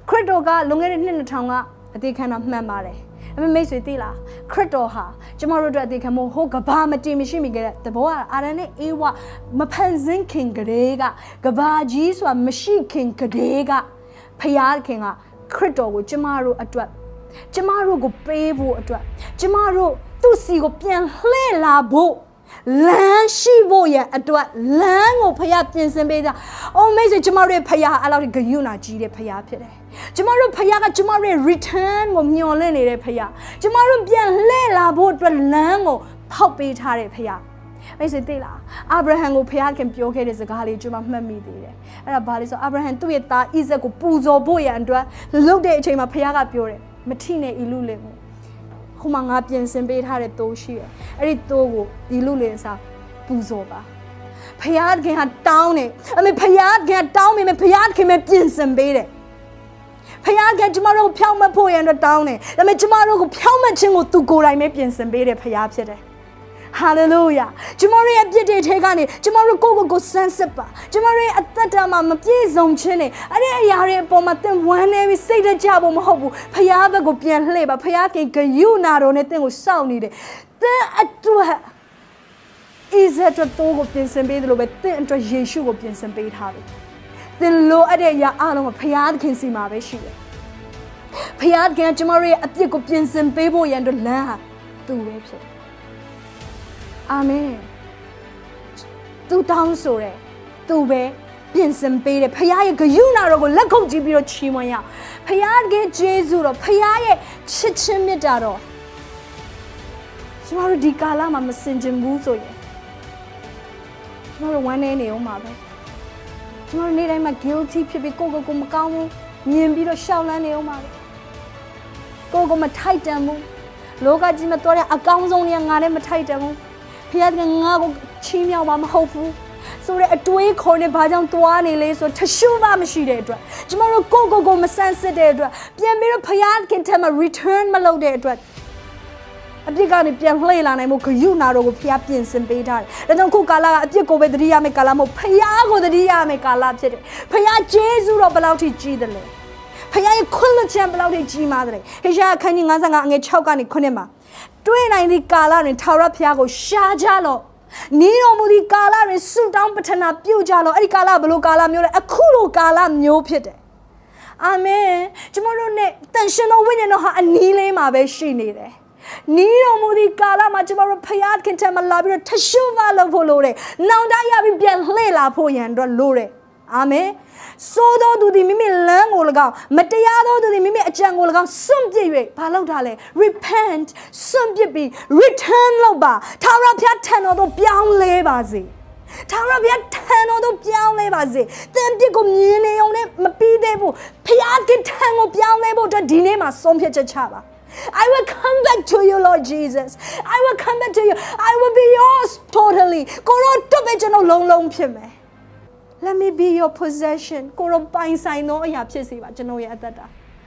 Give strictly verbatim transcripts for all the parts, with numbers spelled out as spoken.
ခရစ်တော်ကလွန်ခဲ့တဲ့နှစ်နှစ်ထောင်ကအသေးခံတာမှန်ပါတယ်အမေမိတ်ဆွေသိလားခရစ်တော်ဟာကျမတို့အတွက်အသေးခံဖို့ဟိုကဘာမတင်မရှိမိခဲ့တဲ့တဘောကအာရန်နဲ့အေးဝမဖန်ဆင်းခင်ကလေးကကဘာကြီးဆိုတာမရှိခင်ကလေးကဖယားခင်ကခရစ်တော်ကိုကျမတို့အတွက်ကျမတို့ကိုပေးဖို့အတွက်ကျမတို့သူ့စီကိုပြန်လှည့်လာဖို့လမ်းရှိဖို့ရအတွက်လမ်းကိုဖယားပြင်ဆင်ပေးတာအိုမိတ်ဆွေကျမတို့ရဲ့ဖယားအဲ့လောက်ဂယုဏကြီးတဲ့ဖယားဖြစ်တယ်ကျမတို့ဖယားကကျမတို့ရဲ့ return ကိုမျှော်လင့်နေတဲ့ဖယားကျမတို့ပြန်လှည့်လာဖို့အတွက်လမ်းကိုဖောက်ပေးထားတဲ့ဖယားမိတ်ဆွေသိလားအာဗြဟံကိုဖယားခင်ပြောခဲ့တဲ့စကားလေးကျွန်မမှတ်မိသေးတယ်အဲ့ဒါဘာလဲဆိုအာဗြဟံသူ့ရဲ့သားဣဇက်ကိုပူဇော်ဖို့ရန်အတွက်လှုပ်တဲ့အချိန်မှာဖယားကပြောတယ်မထိနဲ့ဤလူလင်ကိုဟိုမှာငါပြင်ဆင်ပေးထားတဲ့တိုးရှိတယ်အဲ့ဒီတိုးကိုဒီလူလင်စားပူဇော်ပါဖယားခင်ဟာတောင်းတယ်အမေဖယားခင်တောင်းမိမယ်ဖယားခင်ပဲပြင်ဆင်ပေးတယ်ဖယားကကျမတို့ကိုဖြောင်းမဖို့ရန်အတွက်တောင်းတယ်ဒါပေမဲ့ကျမတို့ကိုဖြောင်းမခြင်းကိုသူကိုယ်တိုင်ပဲပြင်ဆင်ပေးတယ်ဖယားဖြစ်တယ်ဟာလေလုယာကျမတို့ရဲ့အပြစ်တွေထဲကနေကျမတို့ကိုယ့်ကိုယ်ကိုစမ်းစစ်ပါကျမတို့ရဲ့အသက်တာမှာမပြည့်စုံခြင်းနဲ့အဲ့ဒီအရာတွေအပေါ်မှာသင်ဝမ်းနေပြီးစိတ်တကြဖို့မဟုတ်ဘူးဖယားဘက်ကိုပြန်လှည့်ပါဖယားခင်ဂယုဏတော်နဲ့သင်ကိုစောင့်နေတယ်သင်အတွက်ဣဇက်အတွက်တိုးကိုပြင်ဆင်ပေးတယ်လို့ပဲသင်အတွက်ယေရှုကိုပြင်ဆင်ပေးထားတယ်သင်လိုအပ်တဲ့အရာအားလုံးကဖယားခင်စီမှာပဲရှိတယ်ဖယားခင်ကကျမတို့ရဲ့အပြစ်ကိုပြင်ဆင်ပေးဖို့ရန်အတွက်လမ်းဟာသူ့ပဲဖြစ်တယ်အာမင်သူတောင်းဆိုတယ်သူပဲပြင်ဆင်ပေးတယ်ဖခင်ရဲ့ဂရုဏာတော်ကိုလက်ခုပ်ကြည့်ပြီးတော့ချီးမွမ်းရဖခင်ရဲ့ကျေးဇူးတော်ဖခင်ရဲ့ချစ်ချင်းမေတ္တာတော်ကျမတို့ဒီကာလမှာမစင်ကြင်ဘူးဆိုရင်ကျမတို့ဝမ်းနေနေအောင်ပါပဲကျမတို့နေ့တိုင်းမှာ guilty ဖြစ်ပြီးကိုယ့်ကိုယ်ကိုမကောင်းဘူးမြင်ပြီးတော့ရှောက်လန်းနေအောင်ပါပဲကိုယ့်ကိုမထိုက်တန်ဘူးလောကကြီးမှာတော်တဲ့အကောင်းဆုံးတွေကငါနဲ့မထိုက်တန်ဘူးဖခင်ကငါ့ကိုချီးမြှောက်မှာမဟုတ်ဘူးဆိုတဲ့အတွေးခေါ်နေဘာကြောင့်သွားနေလဲဆိုထရှုမှမရှိတဲ့အတွက်ကျမတို့ကိုကိုကိုမဆန်းစစ်တဲ့အတွက်ပြန်ပြီးတော့ဖခင်ထံမှာ return မလုပ်တဲ့အတွက်အပြစ်ကနေပြန်လှည့်လာနိုင်မှုဂယုဏတော်ကိုဖခင်ပြင်ဆင်ပေးထားတယ်ဒါကြောင့်ခုကာလကအပြစ်ကိုပဲသတိရမယ်ကာလမဟုတ်ဖခင်ကိုသတိရမယ်ကာလဖြစ်တယ်ဖခင်ဂျေဇုတော်ဘယ်လောက်ထိကြီးတယ်လဲဖခင်ရဲ့ခွင့်လွှတ်ခြင်းဘယ်လောက်ထိကြီးမားတယ်ဟေရှာအခန်းကြီး55အငယ်6ကနေ9မှာတွေ့နိုင်သည့်ကာလတွင်ထာဝရဘုရားကိုရှာကြလော့နီးတော်မူသည့်ကာလတွင်ဆုတောင်းပတနာပြုကြလော့အဲ့ဒီကာလဘယ်လိုကာလမျိုးလဲအခုလိုကာလမျိုးဖြစ်တယ်အာမင်ကျွန်တော်တို့ ਨੇ တန်ရှင်သောဝိညာဉ်တော်ဟာအနီးလေးမှာပဲရှိနေတယ်နီးတော်မူသည့်ကာလမှာကျွန်တော်တို့ဖခင်ခင်ထံမှာလာပြီးတော့ထရှုမလုပ်ဖို့လိုတယ်နောင်တရပြီးပြန်လှည့်လာဖို့ရန်အတွက်လိုတယ်အာမင်ဆိုသောသူသည်မိမိလမ်းကို၎င်းမတရားသောသူသည်မိမိအကြံကို၎င်းစွန့်ပစ်၍ဘာလုပ်တာလဲ repent စွန့်ပစ်ပြီး return လုပ်ပါထာဝရဘုရားထံတော်သို့ပြောင်းလဲပါစေထာဝရဘုရားထံတော်သို့ပြောင်းလဲပါစေသင်ပြစ်ကိုမြင်နေုံနဲ့မပြီးသေးဘူးဘုရားကထံကိုပြောင်းလဲဖို့အတွက်ဒီနေ့မှာဆုံးဖြတ်ချက်ချပါ I will come back to you Lord Jesus I will come back to you I will be yours totally ကိုရောတော့ပဲကျွန်တော်လုံးလုံးဖြစ်မယ်Let me be your possession ကိုရောပိုင်ဆိုင်သောအရာဖြစ်စေပါကျွန်တော်ရဲ့အသက်တာ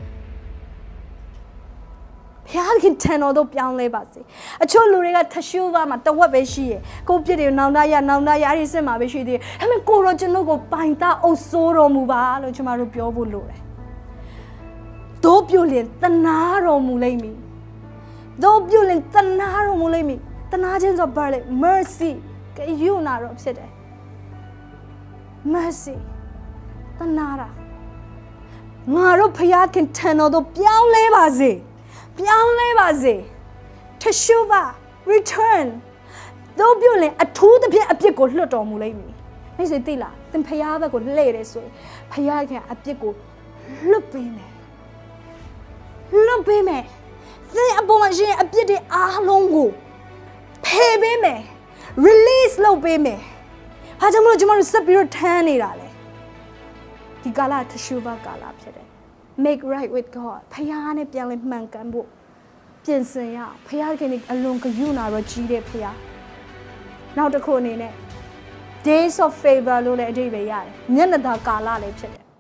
ဘုရားခင်ထံတော်သို့ပြောင်းလဲပါစေအချို့လူတွေကထရှုပါမှာတဝက်ပဲရှိရယ်ကိုပြစ်တွေနောင်တရနောင်တရအဲ့ဒီစစ်မှာပဲရှိသေးတယ်ဒါပေမဲ့ကိုရောကျွန်တော်ကိုပိုင်သားအုပ်စိုးတော်မူပါလို့ကျွန်တော်တို့ပြောဖို့လိုတယ်တို့ပြုလင်တနာတော်မူလိမ့်မည်တို့ပြုလင်တနာတော်မူလိမ့်မည်တနာခြင်းဆိုဘာလဲ mercy ကယူနာတော်ဖြစ်တယ်mercy တနာတာငါတို့ဖခင်ခင်ထံတော်သို့ပြောင်းလဲပါစေပြောင်းလဲပါစေထရှုပါ return တို့ပြုလင်အထူးသဖြင့်အပြစ်ကိုလွတ်တော်မူလိမ့်မည်မိတ်ဆွေသိလားသင်ဖခင်ဘက်ကိုလှည့်တယ်ဆိုရင်ဖခင်ခင်အပြစ်ကိုလွတ်ပေးမယ်လွတ်ပေးမယ်သင်အပေါ်မှာရှိတဲ့အပြစ်တွေအားလုံးကိုဖယ်ပေးမယ် release လုပ်ပေးမယ်ဘာကြောင့်မလို့ကျွန်တော်တို့ဆက်ပြီးတော့ထမ်းနေတာလဲဒီကာလထရှုပါကာလဖြစ်တယ် make right with God ဖခင်နဲ့ပြန်လဲမှန်ကန်ဖို့ပြင်ဆင်ရအောင်ဖခင်ကနေအလွန်ဂရုဏာတော်ကြီးတဲ့ဖခင်နောက်တစ်ခုအနေနဲ့ days of favor လို့လည်းအဓိပ္ပာယ်ရတယ်မျက်နှာသာကာလလည်းဖြစ်တယ်